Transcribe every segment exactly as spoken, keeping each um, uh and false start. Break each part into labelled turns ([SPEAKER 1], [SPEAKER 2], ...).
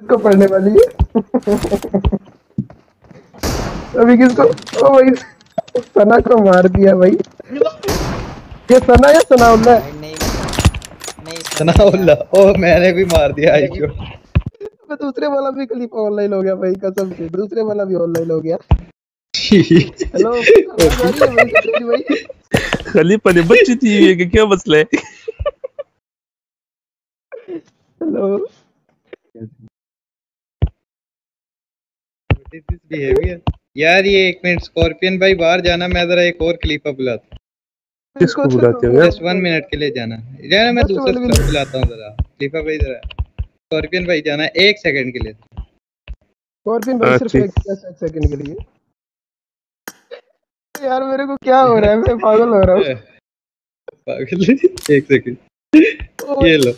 [SPEAKER 1] किसको पढ़ने वाली है? अभी किसको? ओ भाई सना को मार दिया भाई। ये सना या सनाउल्ला है?
[SPEAKER 2] नहीं नहीं
[SPEAKER 3] सनाउल्ला। ओ मैंने भी मार दिया आई क्यों।
[SPEAKER 1] मैं दूसरे वाला भी क्लिप ऑनलाइन हो गया भाई, कसम से दूसरे वाला भी ऑनलाइन हो गया। हेलो, आवाज आ रही है भाई सतेज भाई?
[SPEAKER 4] खलीफा ने बच्ची थी है कि क्या मसला है?
[SPEAKER 1] हेलो,
[SPEAKER 3] बिहेवियर यार। ये एक मिनट स्कॉर्पियन भाई बाहर जाना, मैं जरा एक और खलीफा बुलाता हूँ।
[SPEAKER 4] किसको बुलाते हो यार?
[SPEAKER 3] जस्ट वन मिनट के लिए जाना जाना मैं दूसरा स्टाफ बुलाता हूँ जरा। खलीफा भाई जरा स्कॉर्पियन भाई जाना एक सेकंड के लिए।
[SPEAKER 1] स्कॉर्पियन भाई सिर्फ एक सेकंड के लिए। यार मेरे को क्या हो रहा है, मैं पागल हो रहा हूँ।
[SPEAKER 3] पागल एक सेकंड ये लो।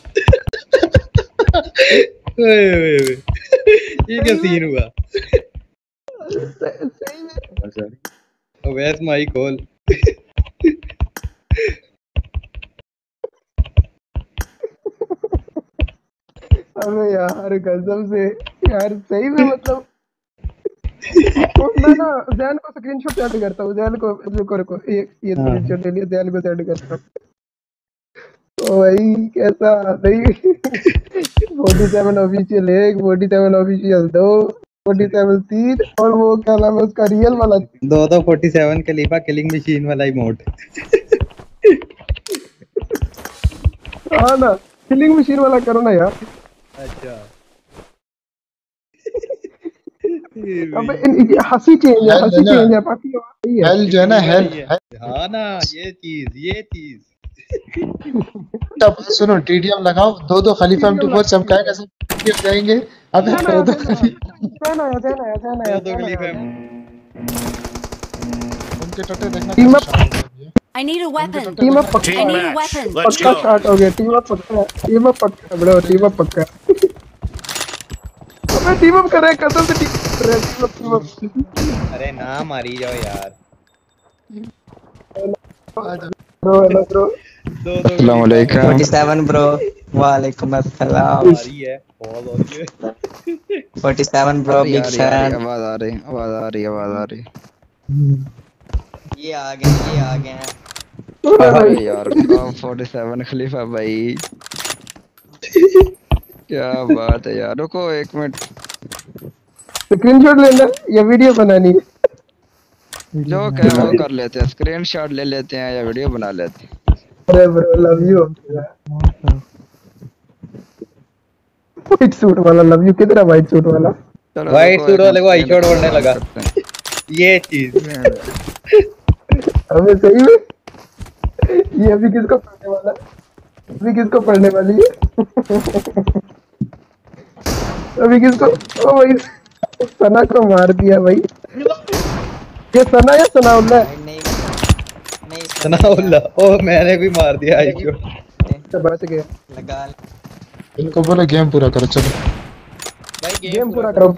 [SPEAKER 3] ओए ओए ओए ये क्या सीन हुआ?
[SPEAKER 1] सही में
[SPEAKER 3] वेयर्स माय कॉल?
[SPEAKER 1] अबे यार कसम से यार सही में मतलब तो मैं ना जैन को स्क्रीनशॉट सेंड करता हूँ। जैन को रुको रुको ये ये स्क्रीनशॉट ले लिया, जैन को सेंड करता हूँ। ओ भाई कैसा नहीं फोर्टी सेवन ऑफिशियल एक, फोर्टी सेवन ऑफिशियल दो, फोर्टी सेवन तीन, और वो क्या नाम है उसका रियल वाला
[SPEAKER 3] दो दो फोर्टी सेवन खलीफा किलिंग मशीन वाला इमोट।
[SPEAKER 1] हाँ ना, किलिंग मशीन वाला करो ना यार।
[SPEAKER 3] अच्छा
[SPEAKER 1] अबे हंसी चेंज है, हंसी चेंज है, बाकी सही है।
[SPEAKER 5] हेल जो है ना, हेल।
[SPEAKER 3] हाँ ना ये चीज ये चीज
[SPEAKER 5] तब सुनो, टीडीएम लगाओ, दो दो खलीफा एम टू फोर चमकाएगा, सब टीडीएम जाएंगे। अब दो दो
[SPEAKER 1] जैन आया जैन आया जैन आया
[SPEAKER 3] दो दो खलीफा
[SPEAKER 5] उनके टट्टे देखना कैसे शार्प हो गए।
[SPEAKER 6] I need a weapon.
[SPEAKER 1] Team up पक्का,
[SPEAKER 6] I need a weapon.
[SPEAKER 1] पक्का स्टार्ट हो गया। टीम अप पक्का, टीम अप पक्का ब्रो, टीम अप पक्का। अबे टीम अप कर रहे हैं, कसम से टीम अप कर रहे हैं, टीम अप टीम अप।
[SPEAKER 3] अरे ना मारी जाओ यार।
[SPEAKER 1] ब्रो हेलो ब्रो,
[SPEAKER 3] दो दो
[SPEAKER 5] अस्सलाम वालेकुम।
[SPEAKER 2] Forty seven bro. वालेकुम अस्सलाम।
[SPEAKER 3] मारी है बहुत हो रही है।
[SPEAKER 2] Forty seven bro big fan.
[SPEAKER 5] आवाज आ रही आवाज आ रही आवाज आ रही
[SPEAKER 2] ये आ गए ये आ गए हैं।
[SPEAKER 5] अरे यार फोर्टी सेवन खलीफा भाई क्या बात है यार। रुको एक मिनट,
[SPEAKER 1] स्क्रीनशॉट लेना या वीडियो बनानी है?
[SPEAKER 5] जो कहे वो कर लेते हैं, स्क्रीनशॉट ले लेते हैं या वीडियो बना लेते हैं।
[SPEAKER 1] अरे bro love you. White suit वाला लव यू, किधर है व्हाइट सूट वाला?
[SPEAKER 3] व्हाइट सूट वाले को आई शॉट बढ़ने लगा ये चीज।
[SPEAKER 1] अबे सही में ये अभी किसको पढ़ने वाला है? अभी किसको पढ़ने वाली है? अभी किसको? ओ भाई सना को मार दिया भाई। ये सना या सनाउल्ला है?
[SPEAKER 2] नहीं नहीं
[SPEAKER 3] सनाउल्ला। ओ मैंने भी मार दिया आई क्यों।
[SPEAKER 1] तो बच गए।
[SPEAKER 2] लगा
[SPEAKER 5] इनको बोले गेम पूरा करो। चलो
[SPEAKER 3] भाई
[SPEAKER 1] गेम पूरा करो।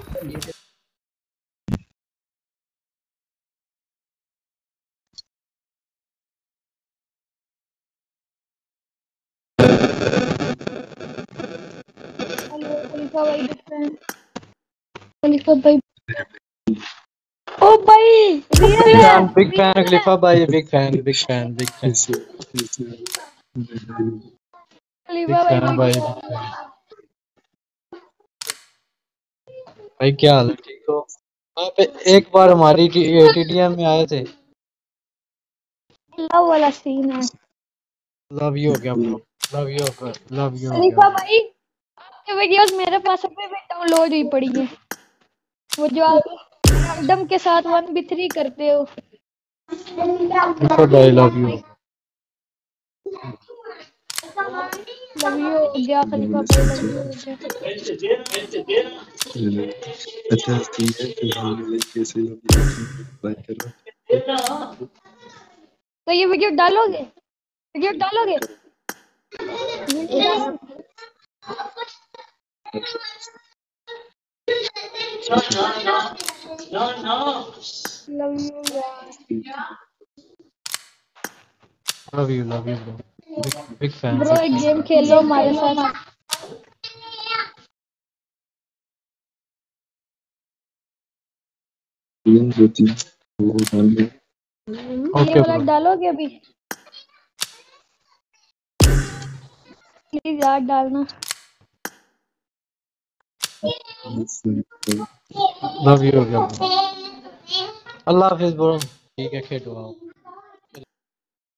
[SPEAKER 7] खलीफा भाई खलीफा भाई ओ भाई रियल है।
[SPEAKER 8] बिग फैन खलीफा भाई, big fan big fan big fan
[SPEAKER 7] खलीफा भाई
[SPEAKER 8] फैन भाई। भाई क्या हाल है, ठीक हो? आप एक बार हमारी टीडीएम में आए थे।
[SPEAKER 7] लव वाला सीन है।
[SPEAKER 8] लव यू हो गया ब्रो, लव यू हो लव यू हो
[SPEAKER 7] खलीफा
[SPEAKER 8] गया।
[SPEAKER 7] भाई आपके वीडियोस मेरे पास अभी भी डाउनलोड ही पड़ी है। वो जो आप रैंडम के साथ वन बी थ्री करते हो।
[SPEAKER 8] खलीफा भाई लव यू।
[SPEAKER 7] लव यू हो गया खलीफा भाई, लव यू हो गया।
[SPEAKER 4] अच्छा ठीक है, फिर कैसे बात कर रहा
[SPEAKER 7] तो ये वीडियो डालोगे? वीडियो डालोगे? लव यू यार,
[SPEAKER 8] love you love you bro, big fan.
[SPEAKER 7] Bro एक गेम खेलो हमारे साथ।
[SPEAKER 4] तीन दो तीन वो डाल दो।
[SPEAKER 7] ये
[SPEAKER 8] ओके
[SPEAKER 7] वाला
[SPEAKER 8] ब्रो।
[SPEAKER 7] डालोगे अभी? प्लीज यार डालना।
[SPEAKER 8] लव यू हो गया ब्रो। अल्लाह हाफिज ब्रो। ठीक है खेलो आप।